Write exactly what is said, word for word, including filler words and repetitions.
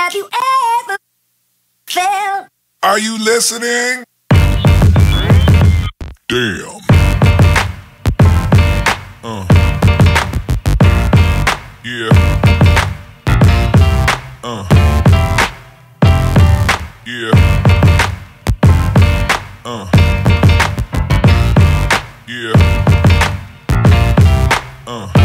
Have you ever felt? Are you listening? Damn. Uh. Yeah. Uh. Yeah. Uh. Yeah. Uh.